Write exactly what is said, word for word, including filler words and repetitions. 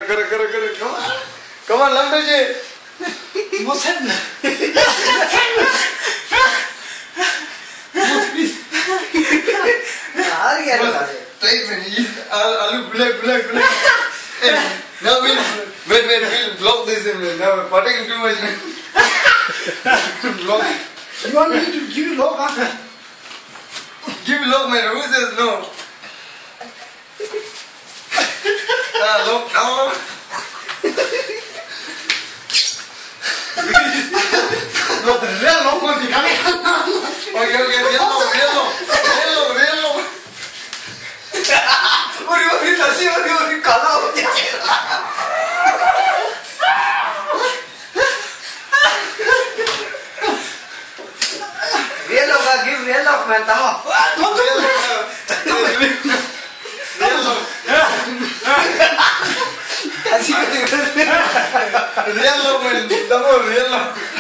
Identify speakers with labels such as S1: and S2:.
S1: करो करो करो come on come on लंबे जी
S2: मोसन यार क्या लगा रहे
S1: टाइट में ये आलू गुला गुला गुला now we'll wait wait we'll block this in now parting too much block
S2: you want me to give you lock after
S1: give lock man who says no ah lock now
S2: no the real lock will be coming
S1: okay okay real lock real lock real lock real lock
S2: 우리 우리 다시 우리 우리 가라 real lock give real lock man tao
S1: real lock
S2: así que
S1: real lock man tao real lock